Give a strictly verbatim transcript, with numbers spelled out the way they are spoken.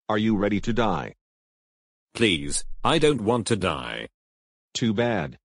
Are you ready to die? Please, I don't want to die. Too bad.